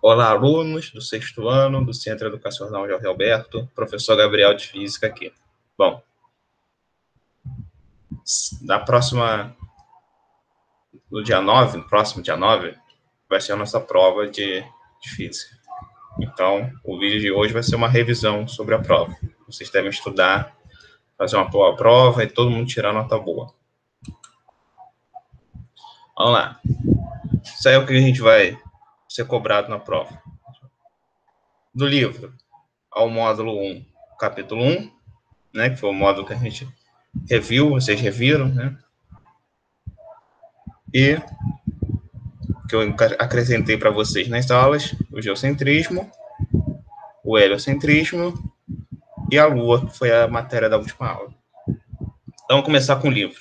Olá, alunos do sexto ano do Centro Educacional Jorge Alberto, professor Gabriel de Física aqui. Bom, no dia 9, próximo dia 9, vai ser a nossa prova de Física. Então, o vídeo de hoje vai ser uma revisão sobre a prova. Vocês devem estudar, fazer uma boa prova e todo mundo tirar nota boa. Vamos lá. Isso aí é o que a gente vai ser cobrado na prova. Do livro ao módulo 1, capítulo 1, né, que foi o módulo que a gente reviu, vocês reviram, né? E que eu acrescentei para vocês nas aulas, o geocentrismo, o heliocentrismo e a Lua, que foi a matéria da última aula. Então, vamos começar com o livro.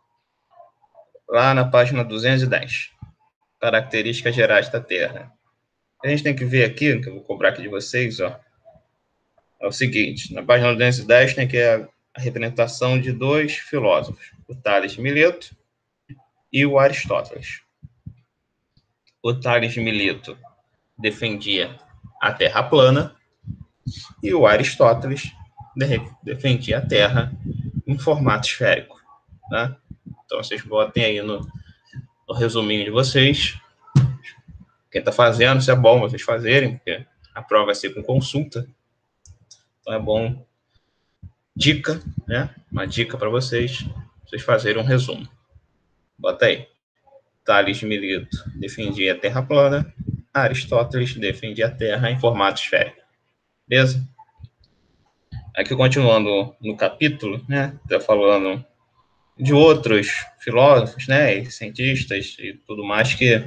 Lá na página 210, características gerais da Terra. A gente tem que ver aqui, que eu vou cobrar aqui de vocês, ó, é o seguinte, na página 210 tem aqui a representação de dois filósofos, o Tales de Mileto e o Aristóteles. O Tales de Mileto defendia a Terra plana e o Aristóteles defendia a Terra em formato esférico. Né? Então, vocês botem aí no resuminho de vocês. Quem está fazendo, isso é bom vocês fazerem, porque a prova vai ser com consulta. Então, é bom. Dica, né? Uma dica para vocês fazerem um resumo. Bota aí. Tales de Mileto defendia a Terra plana, Aristóteles defendia a Terra em formato esférico. Beleza? Aqui, continuando no capítulo, né? Está falando de outros filósofos, né? E cientistas e tudo mais que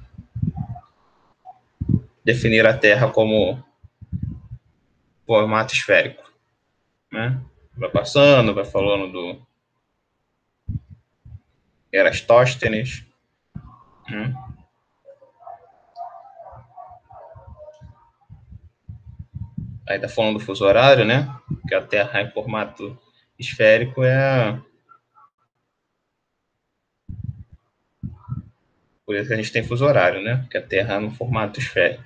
definiram a Terra como formato esférico, né? Vai passando, vai falando do Eratóstenes, né? Aí tá falando do fuso horário, né? Que a Terra em formato esférico é... Por isso que a gente tem fuso horário, né? Porque a Terra é no formato esférico.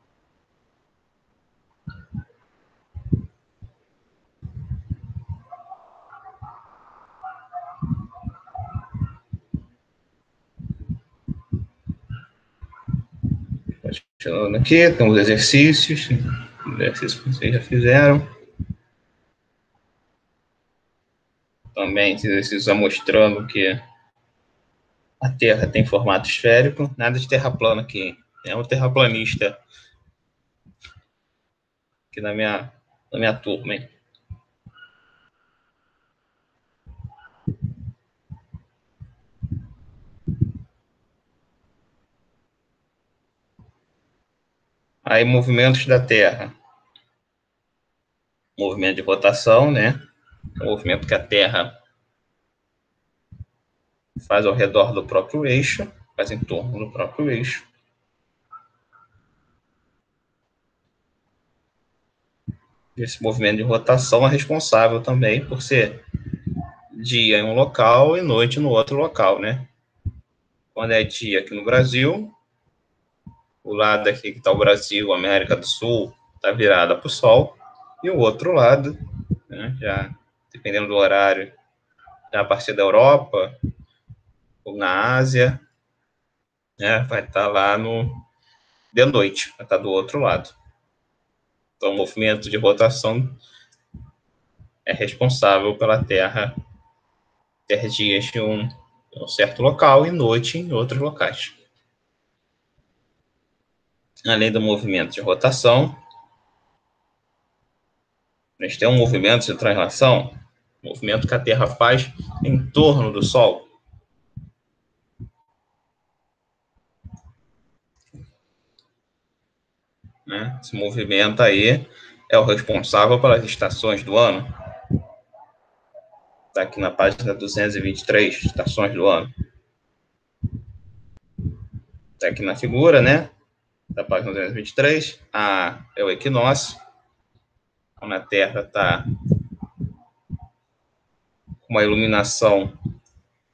Continuando aqui, tem os exercícios que vocês já fizeram. Também esse exercício mostrando que a Terra tem formato esférico, nada de terra plana aqui. É um terraplanista aqui na minha turma, hein? Aí, movimentos da Terra. Movimento de rotação, né? O movimento que a Terra faz ao redor do próprio eixo, faz em torno do próprio eixo. Esse movimento de rotação é responsável também por ser dia em um local e noite no outro local, né? Quando é dia aqui no Brasil, o lado aqui que está o Brasil, América do Sul, está virada para o Sol, e o outro lado, né, já dependendo do horário, já a partir da Europa ou na Ásia, né, vai estar lá de noite, vai estar do outro lado. Então, o movimento de rotação é responsável pela Terra ter dias em um certo local e noite em outros locais. Além do movimento de rotação, a gente tem um movimento de translação, movimento que a Terra faz em torno do Sol. Né? Esse movimento aí é o responsável pelas estações do ano. Está aqui na página 223, estações do ano. Está aqui na figura, né? Da página 223. A é o equinócio. Quando a Terra está com uma iluminação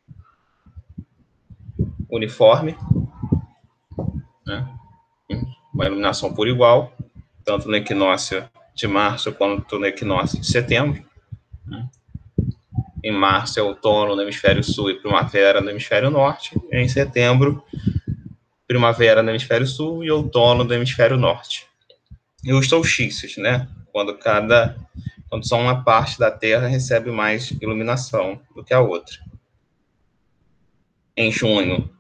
uniforme, né? uma iluminação por igual, tanto no equinócio de março quanto no equinócio de setembro. Em março é outono no hemisfério sul e primavera no hemisfério norte. Em setembro, primavera no hemisfério sul e outono no hemisfério norte. E os solstícios, né? Quando só uma parte da Terra recebe mais iluminação do que a outra. Em junho,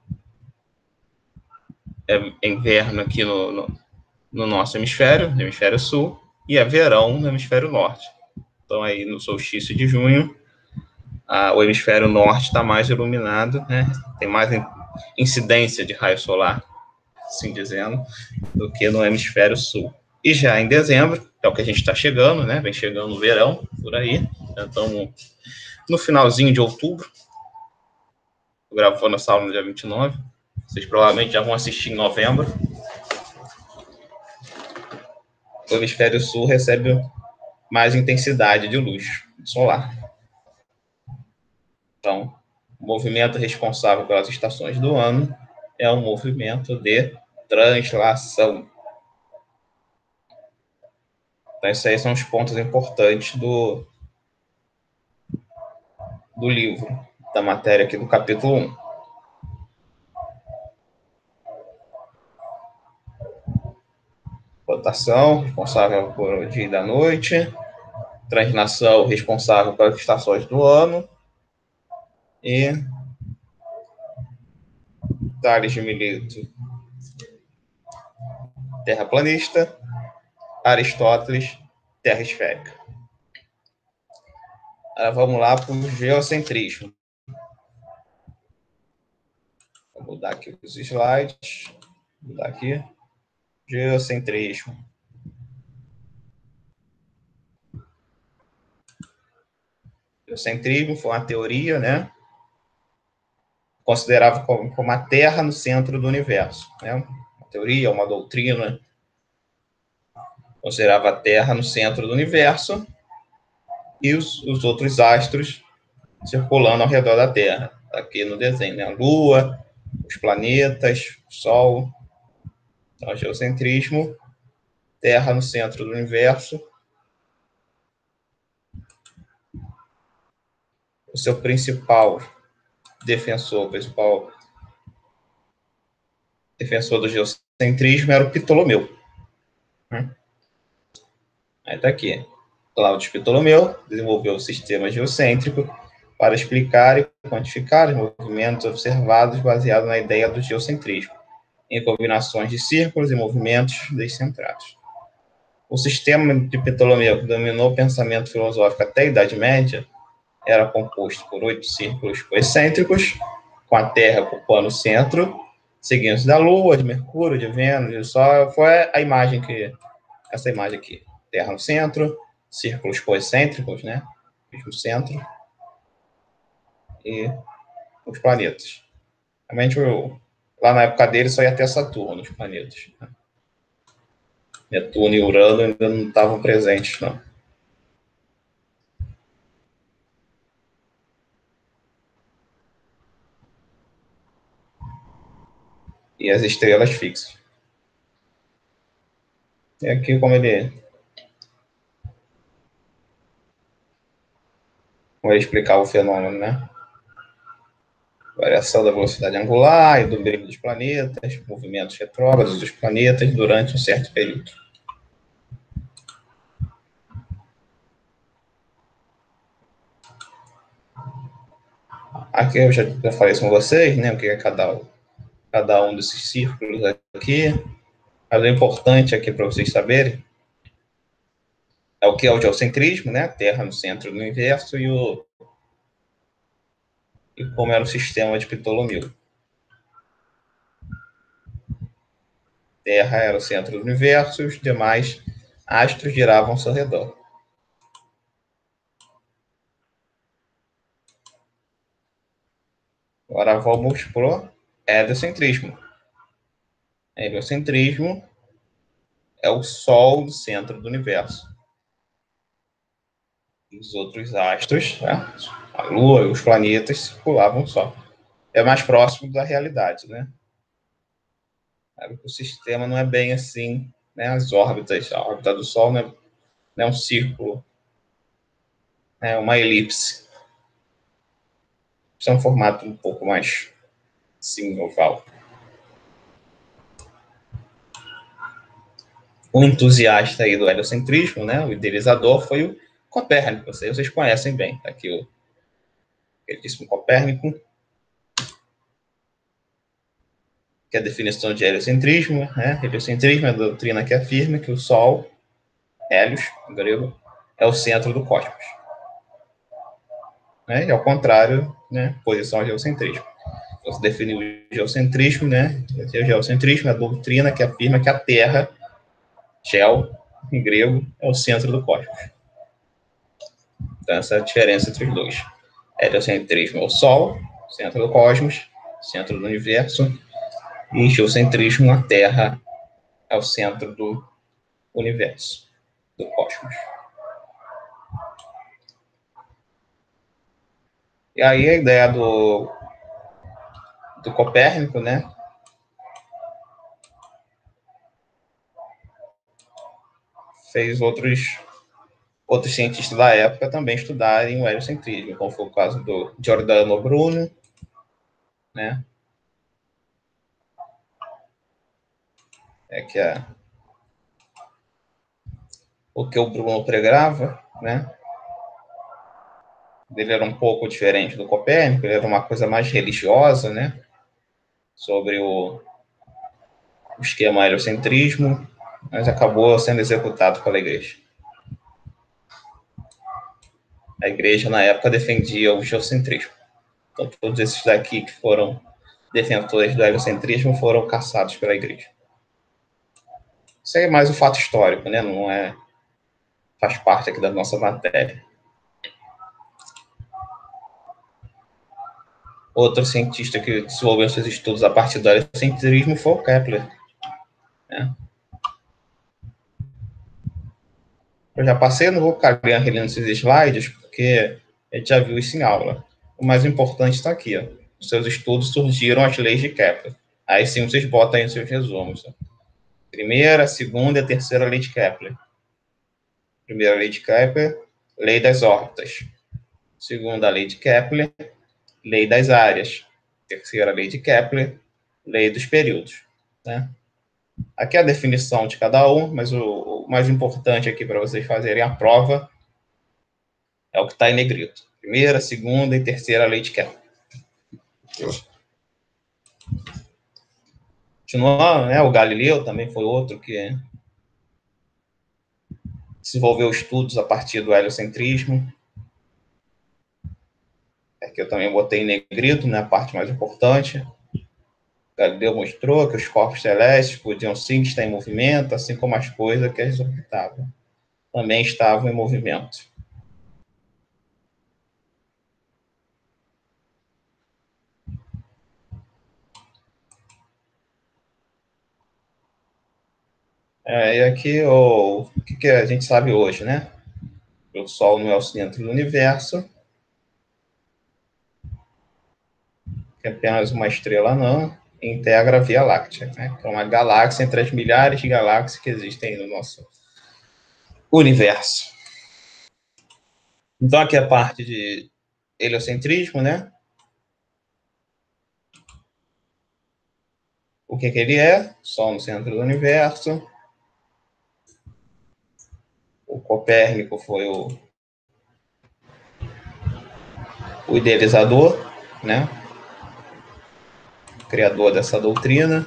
é inverno aqui no nosso hemisfério, no hemisfério sul, e é verão no hemisfério norte. Então, aí no solstício de junho, o hemisfério norte está mais iluminado, né? Tem mais incidência de raio solar, assim dizendo, do que no hemisfério sul. E já em dezembro, é o que a gente está chegando, né? Vem chegando o verão, por aí. Então, no finalzinho de outubro, eu gravando essa aula no dia 29, vocês provavelmente já vão assistir em novembro. O hemisfério sul recebe mais intensidade de luz solar. Então, o movimento responsável pelas estações do ano é um movimento de translação. Então, esses aí são os pontos importantes do livro, da matéria aqui do capítulo 1. Rotação, responsável por dia e da noite. Translação, responsável pelas estações do ano. E Tales de Mileto, terraplanista. Aristóteles, terra esférica. Agora vamos lá para o geocentrismo. Vou mudar aqui os slides. Vou mudar aqui. Geocentrismo. Geocentrismo foi uma teoria, né? Considerava como a Terra no centro do universo, né? Uma teoria, uma doutrina. Considerava a Terra no centro do universo e os outros astros circulando ao redor da Terra. Aqui no desenho, né? A Lua, os planetas, o Sol. Então, geocentrismo, Terra no centro do universo. O seu principal defensor do geocentrismo era o Ptolomeu. Aí está aqui. Cláudio Ptolomeu desenvolveu o sistema geocêntrico para explicar e quantificar os movimentos observados baseado na ideia do geocentrismo, em combinações de círculos e movimentos descentrados. O sistema de Ptolomeu, que dominou o pensamento filosófico até a Idade Média, era composto por 8 círculos concêntricos, com a Terra ocupando o centro, seguindo-se da Lua, de Mercúrio, de Vênus, do Sol. Foi essa imagem aqui. Terra no centro, círculos concêntricos, né? No centro. E os planetas. Realmente, lá na época dele, só ia até Saturno, os planetas. Netuno e Urano ainda não estavam presentes, não. E as estrelas fixas. E aqui como ele explicava o fenômeno, né? Variação da velocidade angular e do brilho dos planetas, movimentos retrógrados dos planetas durante um certo período. Aqui eu já falei isso com vocês, né? O que é cada um desses círculos aqui. Mas o importante aqui para vocês saberem é o que é o geocentrismo, né? A Terra no centro do universo e como era o sistema de Ptolomeu. Terra era o centro do universo e os demais astros giravam ao seu redor. Agora vamos para o heliocentrismo. Heliocentrismo é o Sol do centro do universo. E os outros astros, né? A Lua e os planetas circulavam só. É mais próximo da realidade, né? Sabe? O sistema não é bem assim, né? As órbitas, a órbita do Sol não é um círculo, é uma elipse. Isso é um formato um pouco mais, sim, oval. O entusiasta aí do heliocentrismo, né? O idealizador foi o Copérnico. Vocês conhecem bem. Tá aqui o queridíssimo Copérnico, que é a definição de heliocentrismo, né? Heliocentrismo é a doutrina que afirma que o Sol, Hélios, em grego, é o centro do cosmos. Né? E ao contrário, né? Posição geocentrismo. Você definiu o geocentrismo, né? O geocentrismo é a doutrina que afirma que a Terra, geo, em grego, é o centro do cosmos. Então, essa é a diferença entre os dois. Heliocentrismo é o Sol, centro do cosmos, centro do universo, e geocentrismo, a Terra é o centro do universo, do cosmos. E aí a ideia do Copérnico, né? Fez outros cientistas da época também estudarem o heliocentrismo, como foi o caso do Giordano Bruno, né? Que o que o Bruno pregava, né? Ele era um pouco diferente do Copérnico, ele era uma coisa mais religiosa, né? Sobre o esquema heliocentrismo, mas acabou sendo executado pela igreja. A igreja, na época, defendia o geocentrismo. Então, todos esses daqui que foram detentores do heliocentrismo foram caçados pela igreja. Isso é mais um fato histórico, né? Não é... faz parte aqui da nossa matéria. Outro cientista que desenvolveu seus estudos a partir do heliocentrismo foi o Kepler. Né? Eu já passei, não vou ficar relendo esses slides, porque a gente já viu isso em aula. O mais importante está aqui. Ó. Os seus estudos surgiram as leis de Kepler. Aí sim vocês botam aí nos seus resumos. Ó. Primeira, segunda e terceira lei de Kepler. Primeira lei de Kepler, lei das órbitas. Segunda lei de Kepler, lei das áreas. Terceira lei de Kepler, lei dos períodos. Né? Aqui é a definição de cada um, mas o mais importante aqui para vocês fazerem a prova é o que está em negrito. Primeira, segunda e terceira lei de Kepler. Continuando, né, o Galileu também foi outro que desenvolveu estudos a partir do heliocentrismo. Aqui eu também botei em negrito, né, a parte mais importante. Galileu mostrou que os corpos celestes podiam sim estar em movimento, assim como as coisas que eles orbitavam também estavam em movimento. E aqui o que a gente sabe hoje, né? O Sol não é o centro do universo, que é apenas uma estrela anã, integra a Via Láctea, né? Que é uma galáxia entre as milhares de galáxias que existem no nosso universo. Então, aqui a parte de heliocentrismo, né? O que ele é? Sol no centro do universo. O Copérnico foi o idealizador, né? O criador dessa doutrina.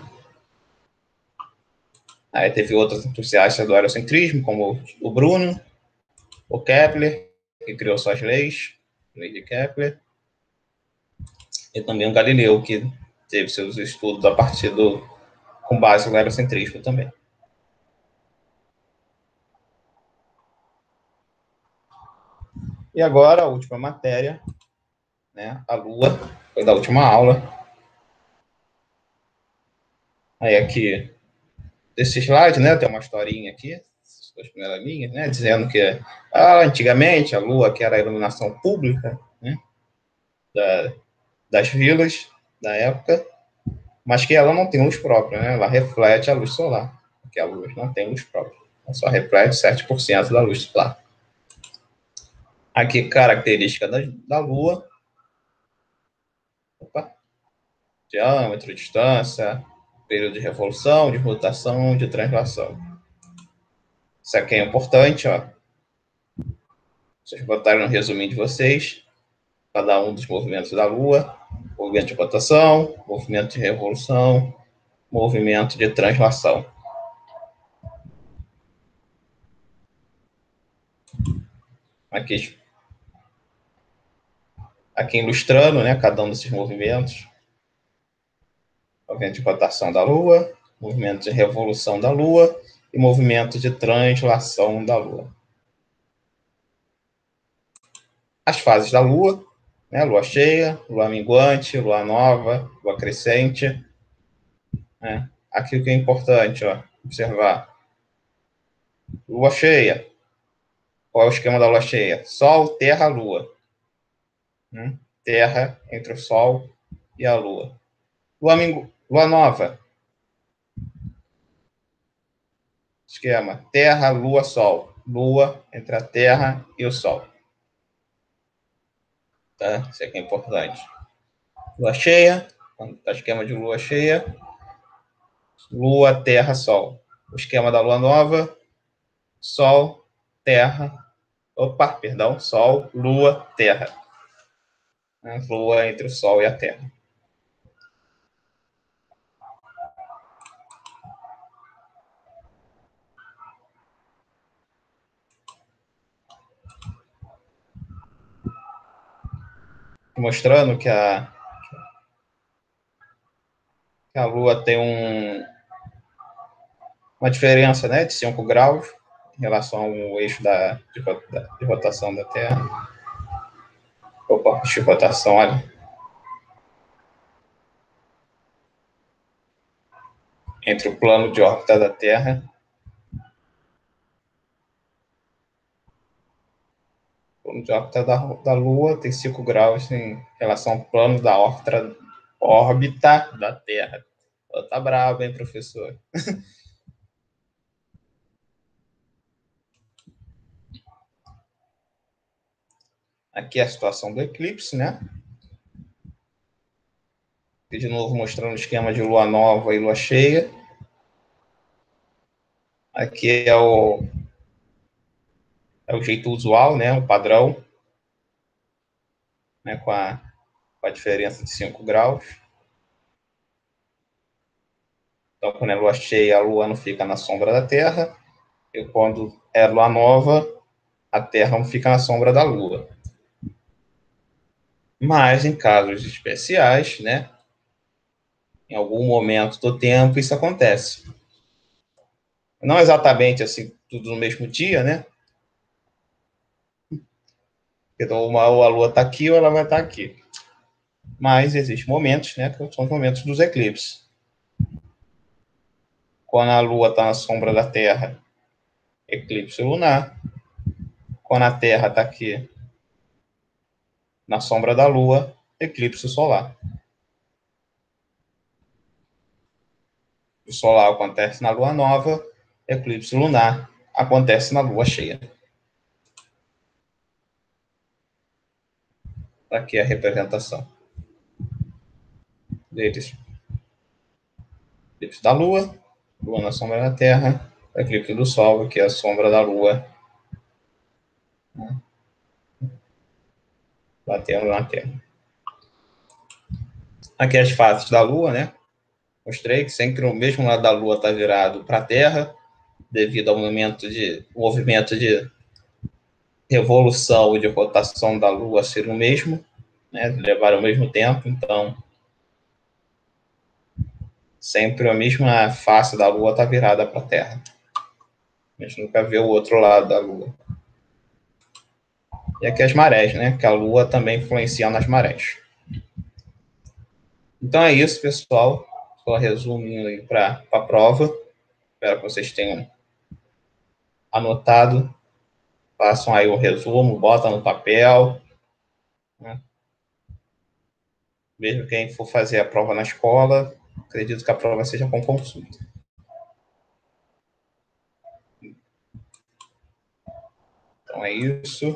Aí teve outros entusiastas do heliocentrismo, como o Bruno, o Kepler, que criou suas leis, lei de Kepler, e também o Galileu, que teve seus estudos a partir com base no heliocentrismo também. E agora, a última matéria, né, a Lua, foi da última aula. Aí aqui, desse slide, né, tem uma historinha aqui, as primeiras linhas, né, dizendo que antigamente a Lua, que era a iluminação pública, né, das vilas da época, mas que ela não tem luz própria, né? Ela reflete a luz solar, porque a luz não tem luz própria. Ela só reflete 7% da luz solar. Aqui, característica da Lua. Opa. Diâmetro, distância, período de revolução, de rotação, de translação. Isso aqui é importante, ó. Vocês botaram no resuminho de vocês, cada um dos movimentos da Lua, movimento de rotação, movimento de revolução, movimento de translação. Aqui ilustrando, né, cada um desses movimentos. Movimento de rotação da Lua, movimento de revolução da Lua e movimento de translação da Lua. As fases da Lua, né, Lua cheia, Lua minguante, Lua nova, Lua crescente. Né? Aqui o que é importante, ó, observar. Lua cheia. Qual é o esquema da Lua cheia? Sol, Terra, Lua. Terra entre o Sol e a Lua. Lua nova. Esquema: Terra, Lua, Sol. Lua entre a Terra e o Sol. Tá? Isso aqui é importante. Lua cheia, quando tá esquema de lua cheia. Lua, Terra, Sol. O esquema da lua nova: Sol, Terra. Sol, Lua, Terra. Lua entre o Sol e a Terra. Mostrando que a Lua tem uma diferença, né, de 5 graus em relação ao eixo de rotação da Terra. De rotação, olha. Entre o plano de órbita da Terra. O plano de órbita da Lua tem 5 graus em relação ao plano da órbita da Terra. Tá bravo, hein, professor? Aqui é a situação do eclipse, né? Aqui de novo mostrando o esquema de lua nova e lua cheia. Aqui é o jeito usual, né? O padrão, né? Com a diferença de 5 graus. Então, quando é lua cheia, a lua não fica na sombra da Terra. E quando é lua nova, a Terra não fica na sombra da lua. Mas, em casos especiais, né? Em algum momento do tempo, isso acontece. Não exatamente assim, tudo no mesmo dia, né? Então, ou a lua está aqui ou ela vai estar aqui. Mas existem momentos, né? Que são os momentos dos eclipses. Quando a lua está na sombra da Terra, eclipse lunar. Quando a Terra está aqui na sombra da lua, eclipse solar. O solar acontece na lua nova, eclipse lunar acontece na lua cheia. Aqui é a representação deles. Eclipse da lua, lua na sombra da Terra, eclipse do sol, que é a sombra da lua, batendo na Terra. Aqui as faces da lua, né? Mostrei que sempre o mesmo lado da lua está virado para a Terra, devido ao movimento de revolução e de rotação da lua ser o mesmo, né? Levar ao mesmo tempo, então sempre a mesma face da lua está virada para a Terra. A gente nunca vê o outro lado da lua. E aqui as marés, né? Que a lua também influencia nas marés. Então é isso, pessoal. Só resumindo aí para a prova. Espero que vocês tenham anotado. Façam aí o resumo, botam no papel. Né? Mesmo quem for fazer a prova na escola, Acredito que a prova seja com consulta. Então é isso.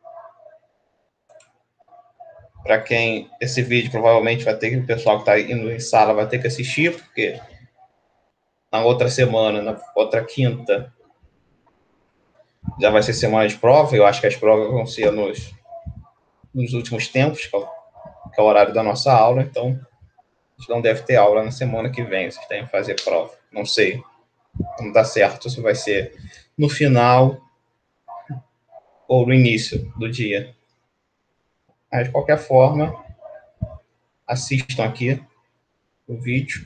Para quem esse vídeo provavelmente vai ter que, o pessoal que está indo em sala vai ter que assistir, porque na outra semana, na outra quinta, já vai ser semana de prova. Eu acho que as provas vão ser nos últimos tempos, que é o horário da nossa aula. Então, a gente não deve ter aula na semana que vem. Vocês têm que fazer prova. Não sei, não dá certo se vai ser no final ou no início do dia. Mas, de qualquer forma, assistam aqui o vídeo.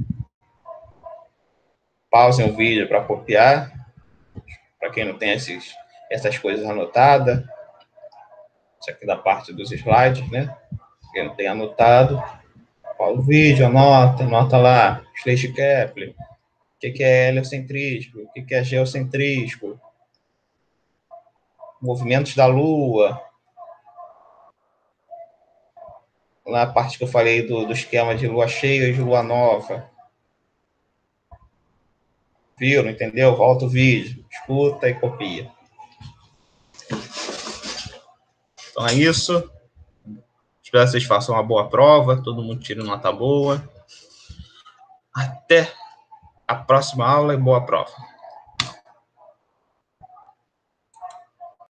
Pausem o vídeo para copiar, para quem não tem essas coisas anotadas. Isso aqui da parte dos slides, né? Quem não tem anotado, pausa o vídeo, anota lá, Schleich Kepler, o que é heliocentrismo, o que é geocentrismo, movimentos da Lua, lá a parte que eu falei do esquema de lua cheia e de lua nova. Viram, entendeu? Volta o vídeo, escuta e copia. Então é isso. Espero que vocês façam uma boa prova, todo mundo tire nota boa. Até a próxima aula e boa prova.